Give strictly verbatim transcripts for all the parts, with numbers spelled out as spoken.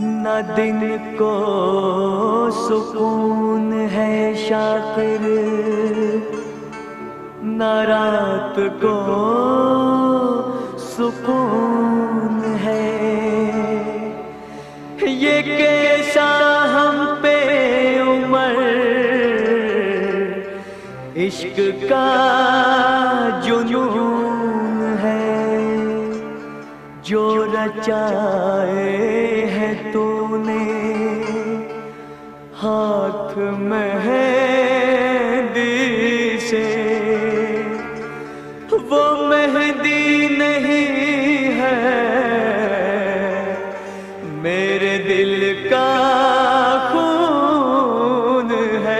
न दिन को सुकून है शाकिर, न रात को सुकून है। ये कैसा हम पे उम्र इश्क का जुनून है, जो रचाए है तूने हाथ मेहंदी से। वो मेहंदी नहीं है मेरे दिल का खून है।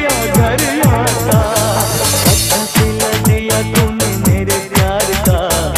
तूने मेरे प्यार का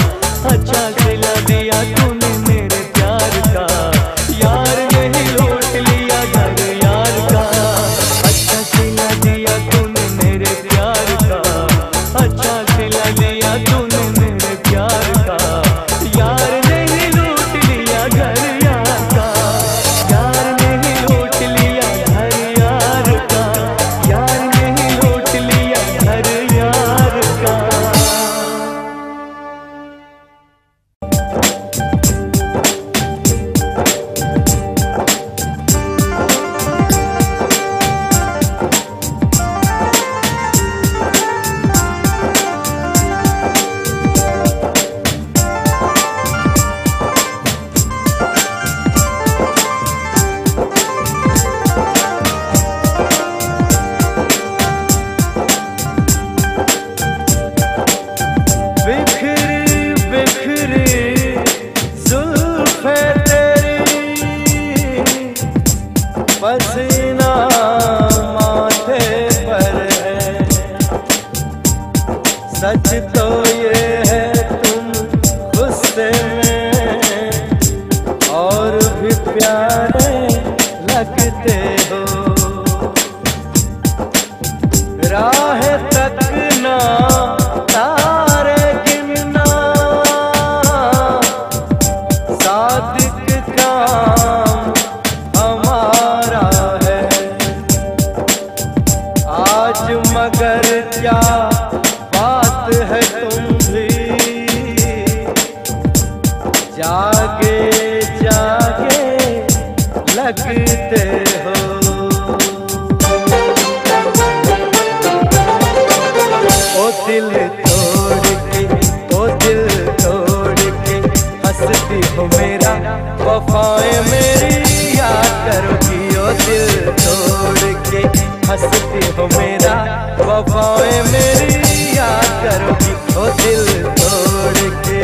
वफाएं मेरी याद करोगी ओ दिल तोड़ के हंसती हो मेरा, वफाएं मेरी याद करोगी ओ दिल तोड़ के।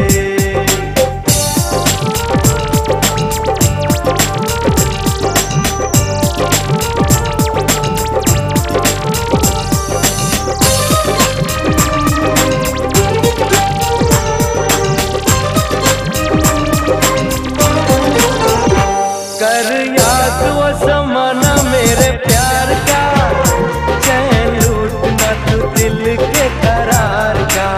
कर याद वो ज़माना मेरे प्यार का, चैन लूटना तू दिल के करार का।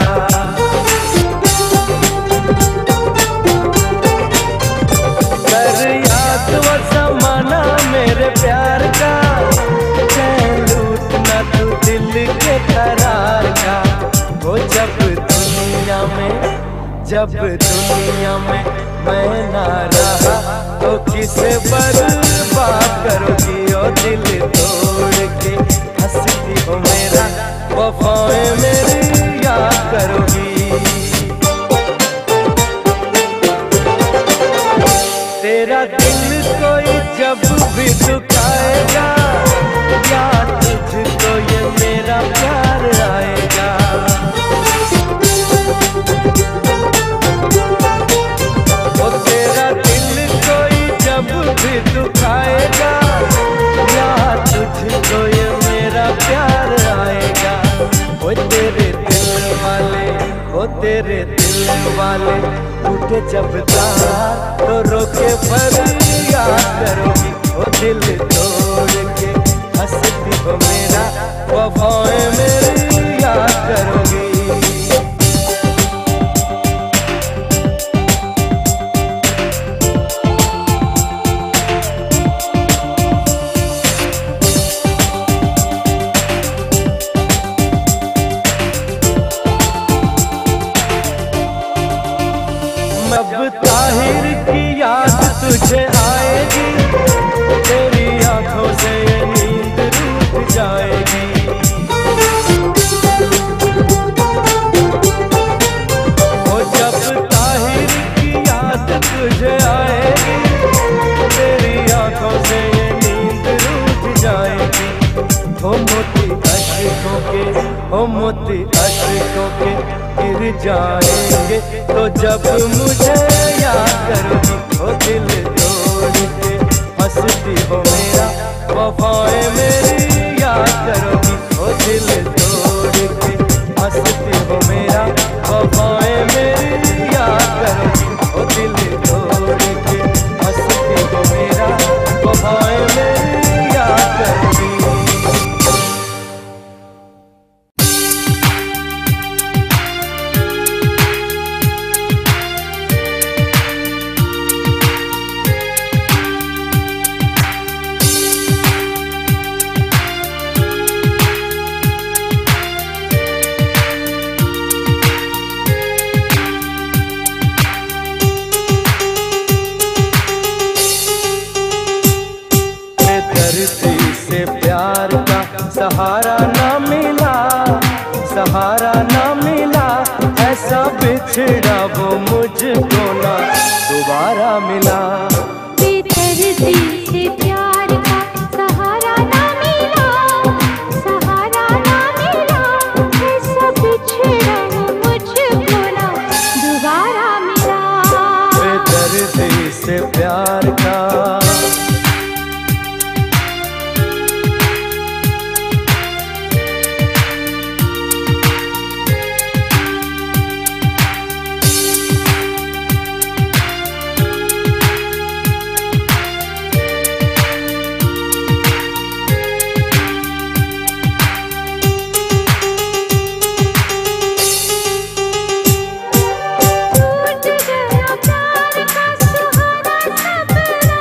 कर याद वो ज़माना मेरे प्यार का, चैन लूटना तू दिल के करार का। वो जब दुनिया में, जब दुनिया में मैं ना रहा तो किसे बर्बाद करोगी ओ दिल तोड़ के हंसती हो मेरा, वफाएं मेरी याद करोगी। तेरा दिल कोई जब भी दुखाएगा, याद तुझको ये मेरा प्यार आएगा। ओ तेरा दिल कोई जब भी दुखाएगा, याद तुझको ये मेरा प्यार आएगा। ओ तेरे दिल वाले, ओ तेरे दिल वाले टूटे जब तार तो रोके पर याद करोगी ओ दिल तोड़ के हंसती हो मेरा, वफाएं मेरी याद करोगी। अब ताहिर की याद तुझे आएगी, तेरी आंखों से ये नींद रूठ जाएगी। ओ जब ताहिर की याद तुझे आएगी, तेरी आंखों से ये नींद रूठ जाएगी। ओ मोती अश्कों के, ओ मोती अश्कों के गिर जाएंगे तो जब मुझे याद करोगी ओ दिल तोड़ के हंसती हो मेरा, वफाएं मेरी याद करोगी ओ दिल तोड़ के हंसती हो मेरा, वफाएं मेरी याद करोगी ओ दिल तोड़ के हंसती हो मेरा, वफाएं मेरी याद करोगी। धरती से प्यार का सहारा ना मिला, सहारा ना मिला, ऐसा बिछड़ा वो मुझको ना दोबारा मिला। धरती से प्यार का सहारा ना मिला, सहारा ना मिला, ऐसा बिछड़ा वो मुझको ना दोबारा मिला। धरती से प्यार का टूट गया प्यार का सुहाना सपना,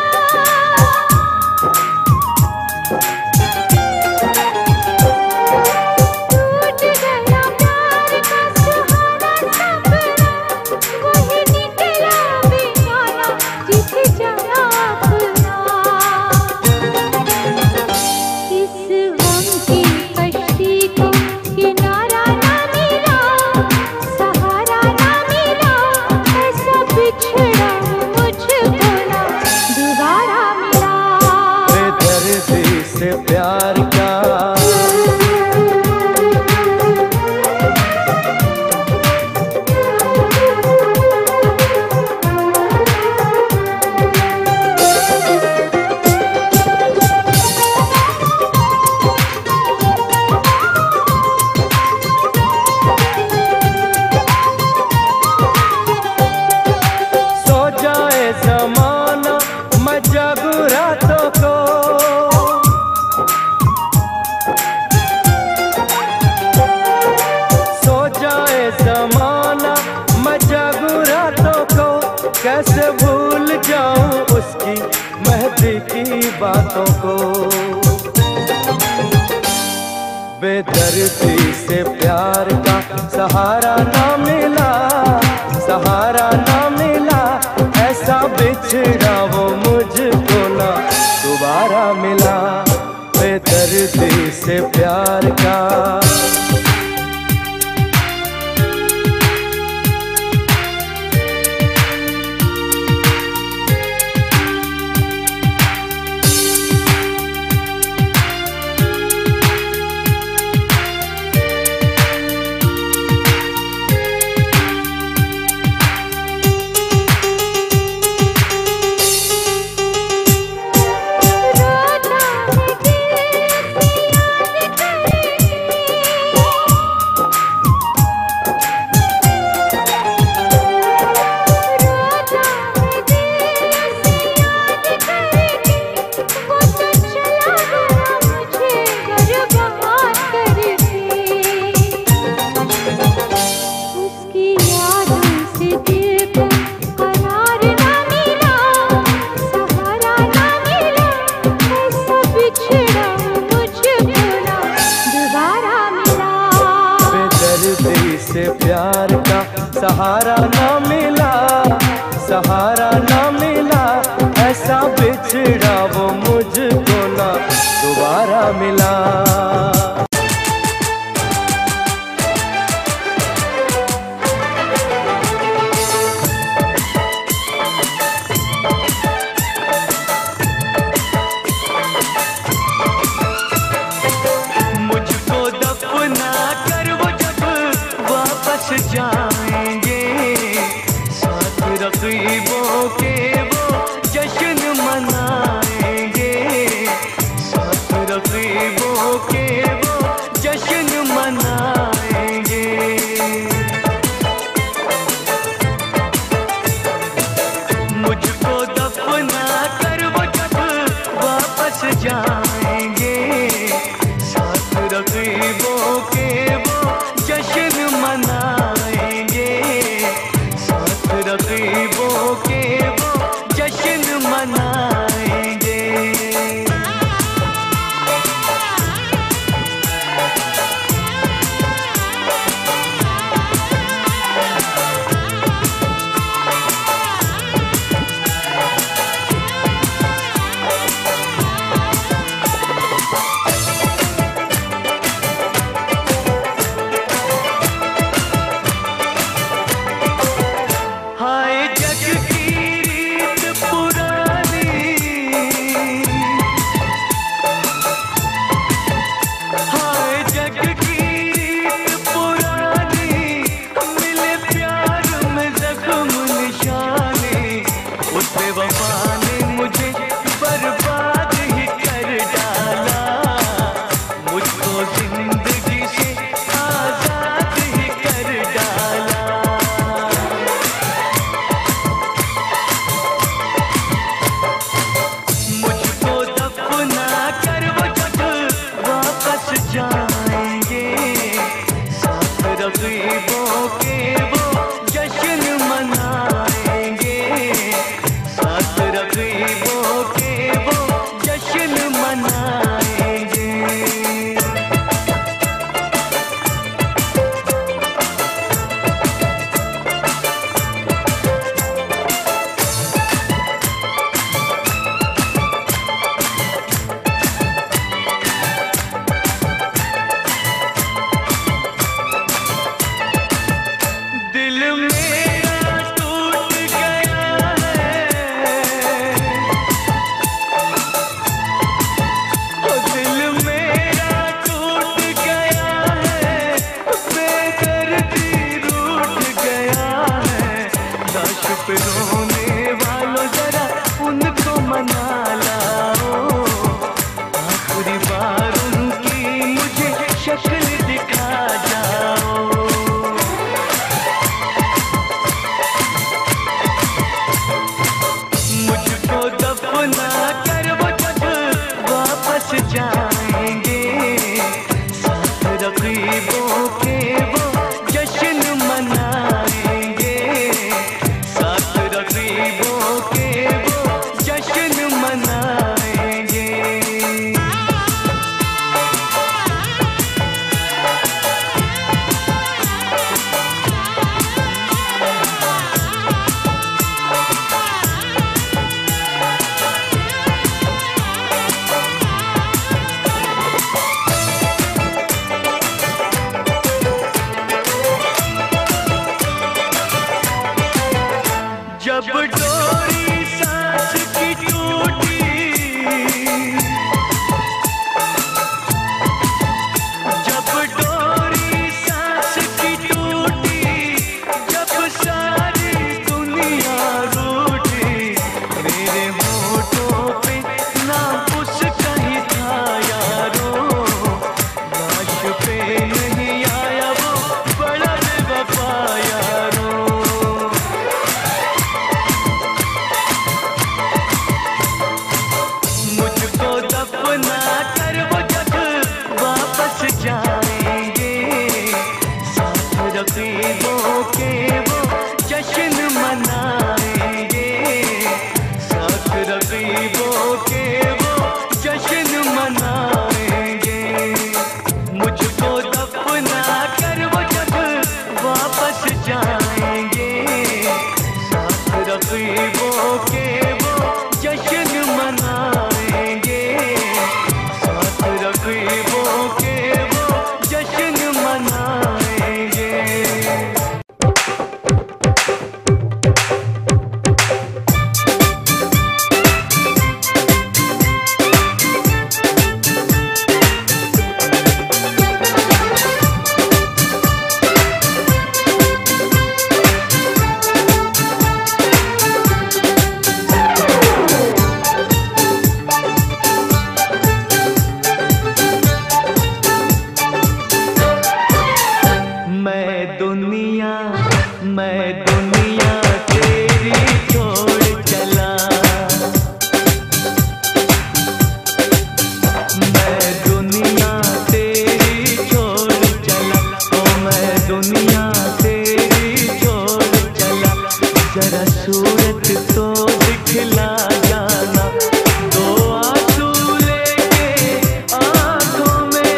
कैसे भूल जाऊं उसकी मेहंदी की बातों को। बेदर्दी से प्यार का सहारा ना मिला, सहारा ना मिला, ऐसा बिछड़ा वो मुझको ना दोबारा मिला। बेदर्दी से प्यार का से प्यार का सहारा ना मिला, सहारा ना मिला, ऐसा बिछड़ा वो मुझको ना दोबारा मिला। जाएंगे साथ रक़ीबों के वो जश्न मनाएंगे, साथ रक़ीबों के वो जश्न मनाएंगे। मुझको दफना कर वो जब वापस जाएंगे, साथ रक़ीबों के वो जश्न मनाएंगे, साथ रक़ीबों के वो जश्न मनाएंगे। जब डोरी सांस की टूटी, जब डोरी सांस की टूटी, जब सारी दुनिया रूठी, मेरे होठों पे ना उसका ही था यारो, लाश पे नहीं आया वो बड़ा बेवफा यारो। मुझको दफना कर वो जब वापस जाएंगे, साथ रकीबों के वो जश्न मनाएंगे, साथ रकीबों के वो जश्न मनाएंगे। मुझको दफना कर वो जब वापस जाएंगे, साथ रकीबों के वो जश्न मनाएंगे, साथ रकीबों के वो जश्न मनाएंगे। मैं दुनिया मैं दुनिया तेरी छोड़ चला, मैं दुनिया तेरी छोड़ चला, ओ मैं दुनिया तेरी छोड़ चला। जरा सूरत तो दिखला जाना, दो आंसू लेके आंखों में,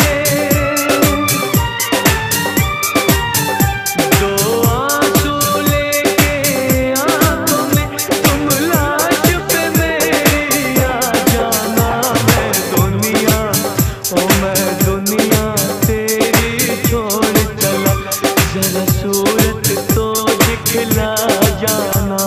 दो आंसू लेके आंखों में, तुम लाश पे मेरी आ जाना। मैं दुनिया ओ मैं दुनिया तेरी छोड़ चला, जरा सूरत तो दिखला जाना।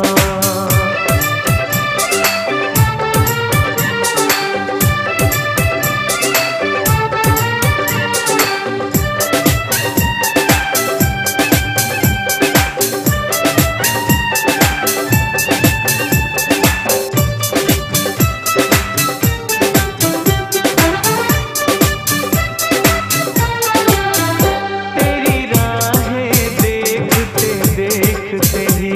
तेरी राहें देखते देखते ही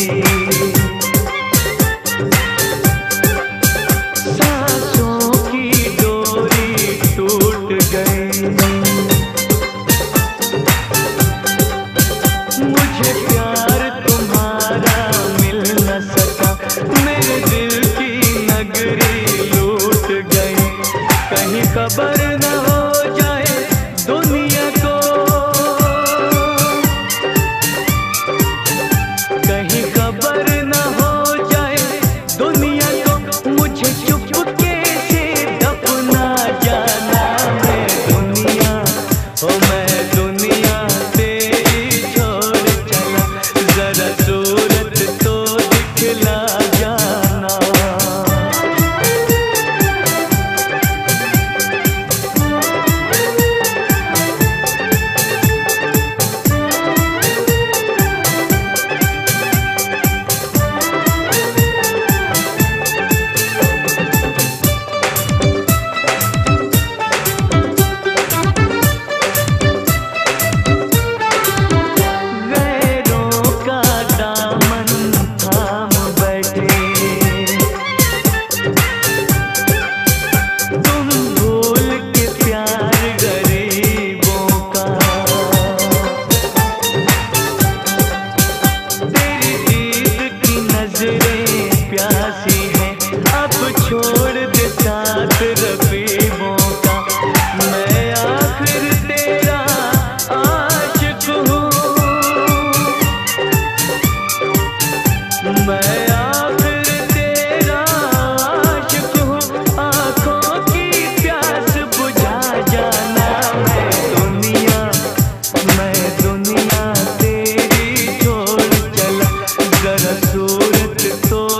सांसों की डोरी टूट गई। मुझे प्यार तुम्हारा मिल न सका, मेरे दिल की नगरी लूट गई। कहीं खबर न हो जाए दुनिया को, कहीं खबर न हो जाए दुनिया को, मुझे चुपके से दफना जाना। मैं दुनिया ओ मैं दुनिया तेरी छोड़ चला, जरा सूरत तो दिखला जाना। गैरों का दामन थाम बैठे, तुम भूल के प्यार गरीबों का, तेरी दीद की नजरें प्यासी हैं, अब छोड़ दे साथ रकीबों का। मैं आखिर तेरा आशिक हूँ, मैं आखिर तेरा आशिक हूँ, आँखों की प्यास बुझा जाना। मैं दुनिया मैं दुनिया तेरी छोड़ चला, जरा सूरत तो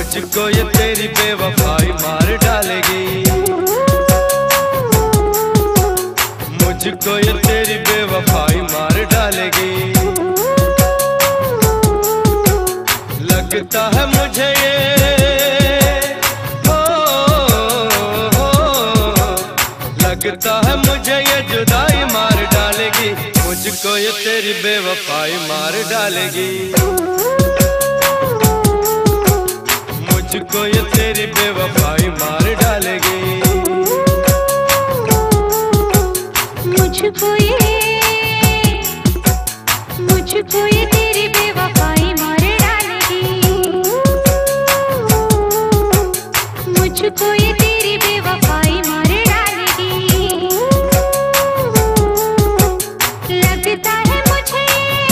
मुझको ये तेरी बेवफाई मार डालेगी, मुझको ये तेरी बेवफाई मार डालेगी। लगता है मुझे ये हो, हो, लगता है मुझे ये जुदाई मार डालेगी, मुझको ये तेरी बेवफाई मार डालेगी, मुझको ये तेरी बेवफाई मार डालेगी, मुझको ये मुझको ये तेरी बेवफाई मार डालेगी, मुझको ये तेरी बेवफाई मार डालेगी। लगता है मुझे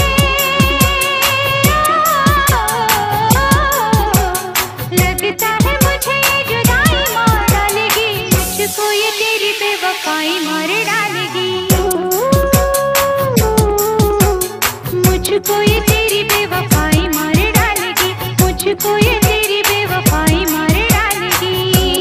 लगता है मुझे ये जुदाई मार डालेगी, मुझको ये तेरी बेवफाई मार डालेगी, मुझको ये तेरी बेवफाई मार डालेगी, मुझको ये तेरी बेवफाई मार डालेगी।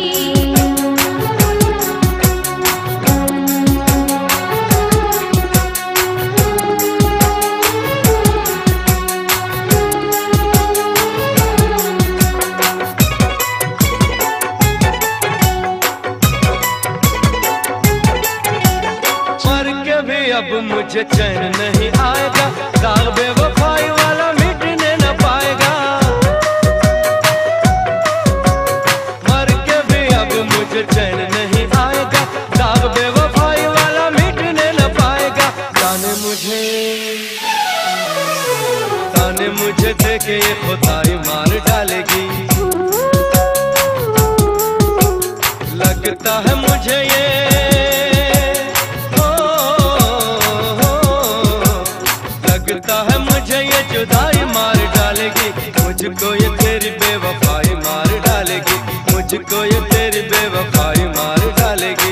मर के भी अब मुझे चैन नहीं आएगा, दाग बेवफाई वाला मिटने न पाएगा। मर के भी अब मुझे चैन नहीं आएगा, दाग बेवफाई वाला मिटने न पाएगा। जाने मुझे जाने मुझे देखे ये खुदाई मार डालेगी, लगता है मुझे ये लगता है मुझे ये जुदाई मार डालेगी, मुझको ये तेरी बेवफाई मार डालेगी, मुझको ये तेरी बेवफाई मार डालेगी।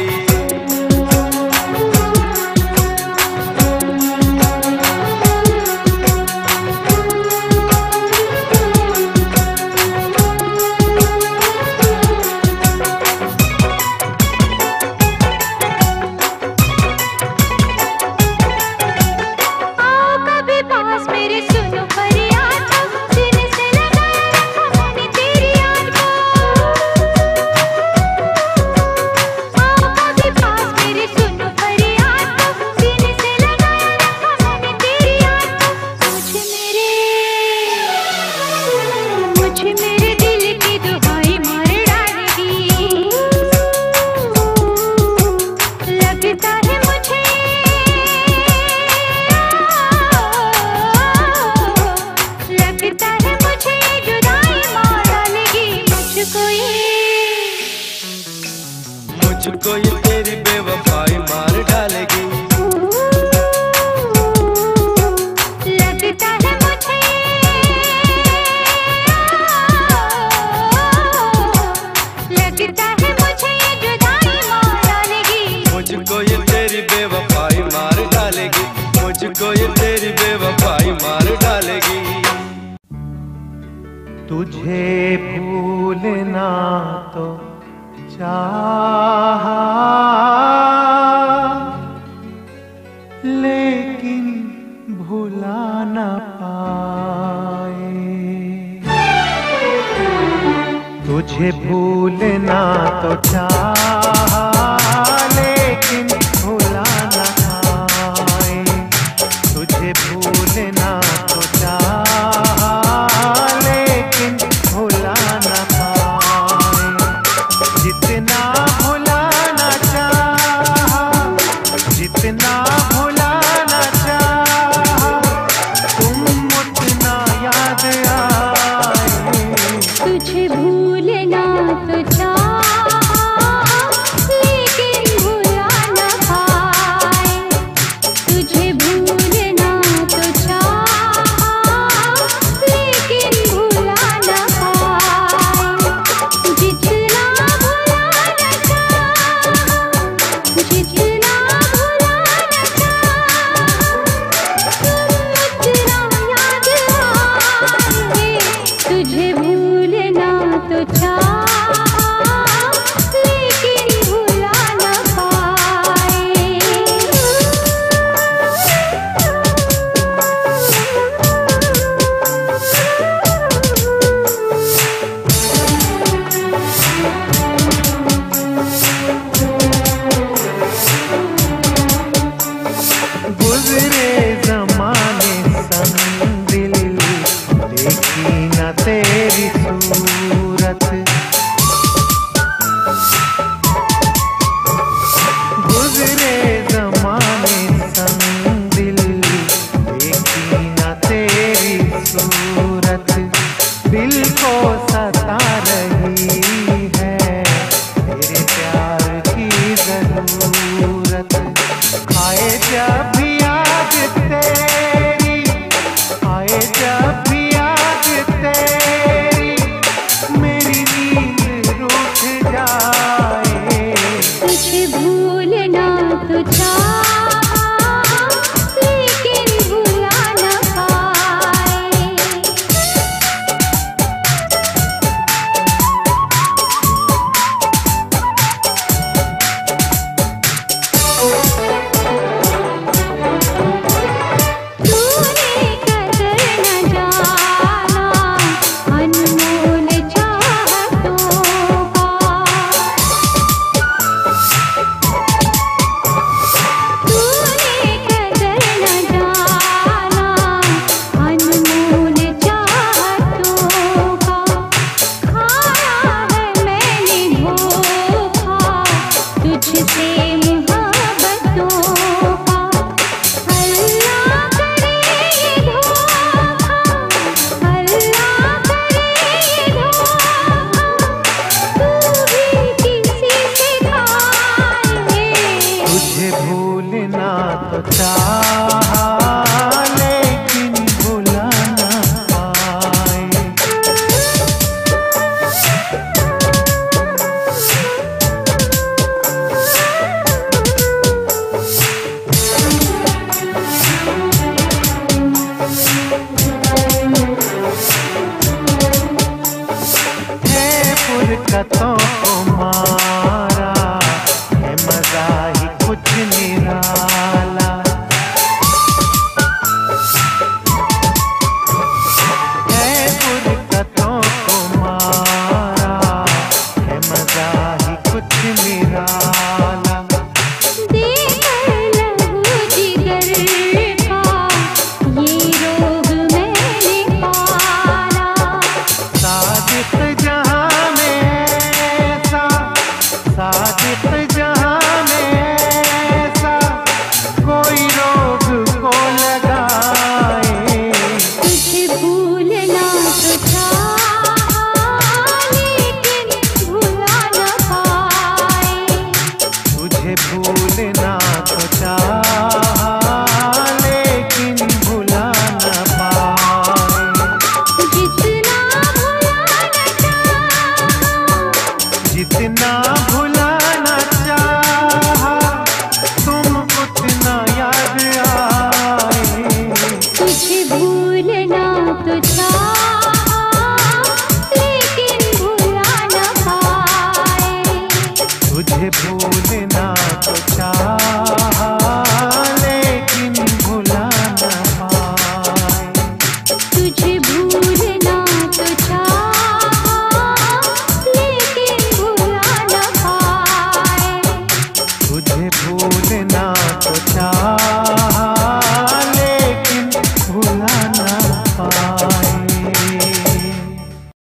मुझको ये तेरी बेवफाई मार डालेगी, लगता है मुझे लगता है मुझे ये जुदाई मार डालेगी, मुझको ये तेरी बेवफाई मार डालेगी, मुझको ये तेरी बेवफाई मार डालेगी। तुझे भूलना तो चाहा, लेकिन भुला न पाए। तुझे भूलना तो चाहा, लेकिन भुला न पाए। तुझे भूलना तो चाहा, लेकिन भुला न पाए। जितना भुलाना चाहा, जितना भुलाना चाहा, तुम उतना याद आए। तुझे भूलना तो चाहा, लेकिन भुला न पाए। तुझे भूलना तो चाहा, लेकिन भुला न पाए। जितना भुलाना चाहा, जितना भुलाना चाहा, तुम उतना याद आए। तुझे भूलना तो फुरकतों को मारा है मजा ही कुछ निराला। है फुरकतों को मारा है मजा ही कुछ निराला। देखकर लहू जिगर का ये रोग मैंने पाला। सादिक जहां में सा सादिक जहां में सा कोई रोग को लगाए। तुझे भूलना तो चाहा लेकिन भुला न पाए। तुझे भूलना तो चाहा लेकिन भुला न पाए। जितना भुलाना चाहा जितना